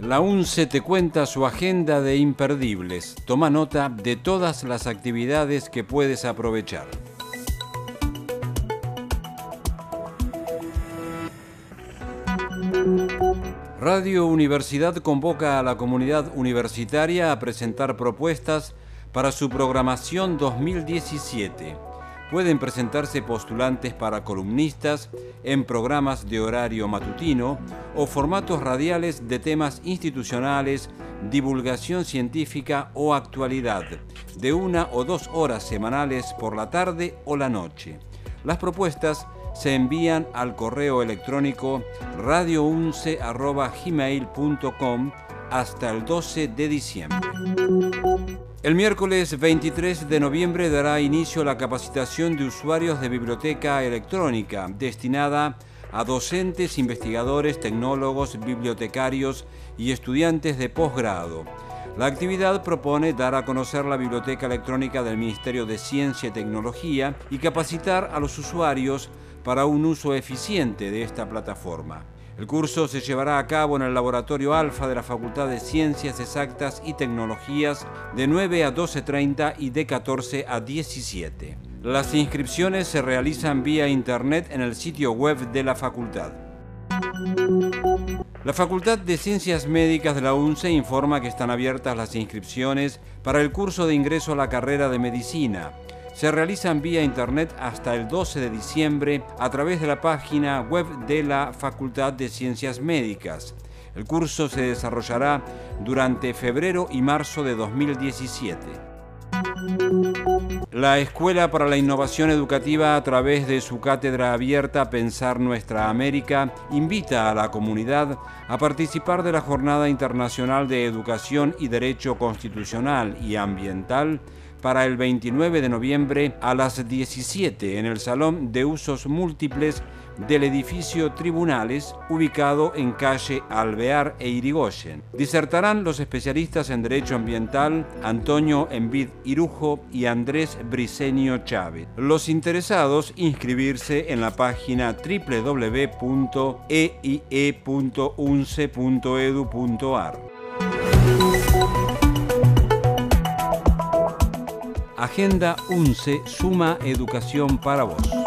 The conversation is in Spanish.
La UNCE te cuenta su agenda de imperdibles. Toma nota de todas las actividades que puedes aprovechar. Radio Universidad convoca a la comunidad universitaria a presentar propuestas para su programación 2017. Pueden presentarse postulantes para columnistas en programas de horario matutino o formatos radiales de temas institucionales, divulgación científica o actualidad, de 1 o 2 horas semanales por la tarde o la noche. Las propuestas se envían al correo electrónico radiounce@gmail.com hasta el 12 de diciembre. El miércoles 23 de noviembre dará inicio la capacitación de usuarios de biblioteca electrónica destinada a docentes, investigadores, tecnólogos, bibliotecarios y estudiantes de posgrado. La actividad propone dar a conocer la biblioteca electrónica del Ministerio de Ciencia y Tecnología y capacitar a los usuarios para un uso eficiente de esta plataforma. El curso se llevará a cabo en el Laboratorio Alfa de la Facultad de Ciencias Exactas y Tecnologías de 9 a 12:30 y de 14 a 17. Las inscripciones se realizan vía internet en el sitio web de la facultad. La Facultad de Ciencias Médicas de la UNCE informa que están abiertas las inscripciones para el curso de ingreso a la carrera de Medicina. Se realizan vía internet hasta el 12 de diciembre a través de la página web de la Facultad de Ciencias Médicas. El curso se desarrollará durante febrero y marzo de 2017. La Escuela para la Innovación Educativa, a través de su cátedra abierta Pensar Nuestra América, invita a la comunidad a participar de la Jornada Internacional de Educación y Derecho Constitucional y Ambiental para el 29 de noviembre a las 17 en el Salón de Usos Múltiples del edificio Tribunales, ubicado en calle Alvear e Irigoyen. Disertarán los especialistas en Derecho Ambiental Antonio Envid Irujo y Andrés Briceño Chávez. Los interesados, inscribirse en la página www.eie.unce.edu.ar. Agenda UNCE, suma educación para vos.